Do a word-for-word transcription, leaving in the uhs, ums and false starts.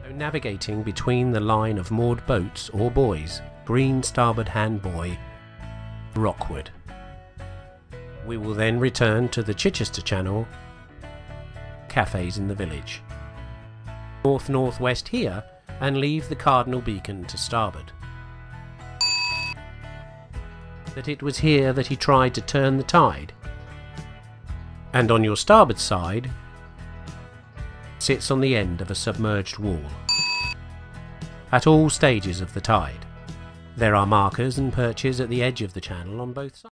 Navigating between the line of moored boats or buoys, green starboard hand buoy, Rockwood. We will then return to the Chichester Channel, cafes in the village. North-northwest here and leave the cardinal beacon to starboard. That it was here that he tried to turn the tide. And on your starboard side sits on the end of a submerged wall. At all stages of the tide, there are markers and perches at the edge of the channel on both sides.